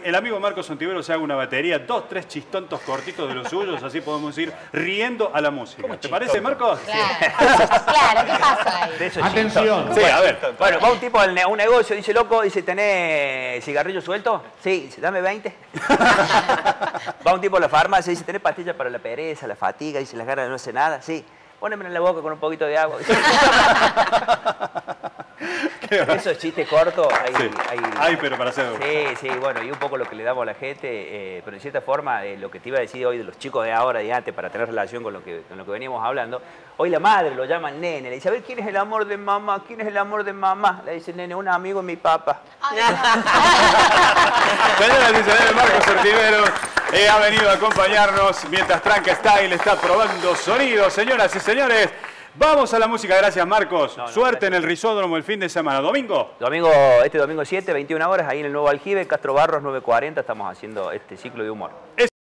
el amigo Marcos Ontivero se haga una batería, 2, 3 chistontos cortitos de los suyos, así podemos ir riendo a la música. ¿Te parece, Marcos? Claro, ¿qué pasa ahí? Atención. Sí, a ver. Bueno, va un tipo a un negocio, dice, loco, dice, ¿tenés cigarrillo suelto? Sí, dice, dame 20. Va un tipo a la farmacia, dice, ¿tenés pastillas para la pereza, la fatiga? Dice, las ganas de no hacer nada. Sí, póneme en la boca con un poquito de agua. Esos chistes cortos hay, pero para hacerlo. Sí, bueno, y un poco lo que le damos a la gente, pero de cierta forma, lo que te iba a decir hoy de los chicos de ahora y antes, para tener relación con lo que veníamos hablando, hoy la madre lo llama nene, le dice, a ver, ¿quién es el amor de mamá? ¿Quién es el amor de mamá? Le dice, nene, un amigo de mi papá. Señoras y señores, Marcos Ontivero ha venido a acompañarnos mientras Tranca Style está probando sonido. Señoras y señores, vamos a la música. Gracias, Marcos. Suerte en el Risódromo el fin de semana. ¿Domingo? Este domingo 7, 21 horas, ahí en el Nuevo Aljibe, Castro Barros 940, estamos haciendo este ciclo de humor.